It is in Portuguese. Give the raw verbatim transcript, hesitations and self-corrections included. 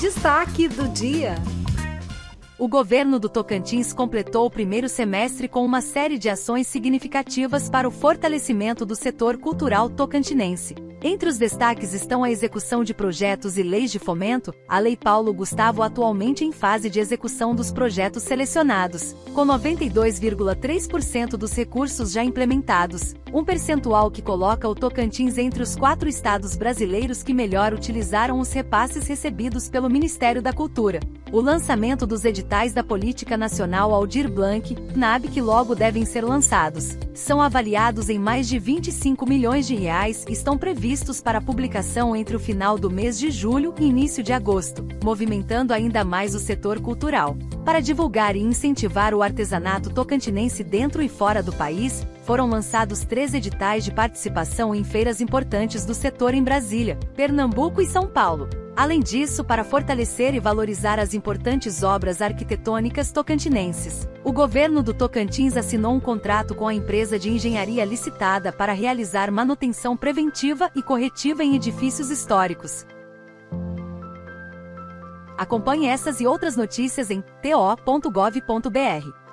Destaque do dia. O governo do Tocantins completou o primeiro semestre com uma série de ações significativas para o fortalecimento do setor cultural tocantinense. Entre os destaques estão a execução de projetos e leis de fomento, a Lei Paulo Gustavo atualmente em fase de execução dos projetos selecionados, com noventa e dois vírgula três por cento dos recursos já implementados, um percentual que coloca o Tocantins entre os quatro estados brasileiros que melhor utilizaram os repasses recebidos pelo Ministério da Cultura. O lançamento dos editais da Política Nacional Aldir Blanc, N A B, que logo devem ser lançados, são avaliados em mais de vinte e cinco milhões de reais e estão previstos para publicação entre o final do mês de julho e início de agosto, movimentando ainda mais o setor cultural. Para divulgar e incentivar o artesanato tocantinense dentro e fora do país, foram lançados três editais de participação em feiras importantes do setor em Brasília, Pernambuco e São Paulo. Além disso, para fortalecer e valorizar as importantes obras arquitetônicas tocantinenses, o governo do Tocantins assinou um contrato com a empresa de engenharia licitada para realizar manutenção preventiva e corretiva em edifícios históricos. Acompanhe essas e outras notícias em t o ponto gov ponto br.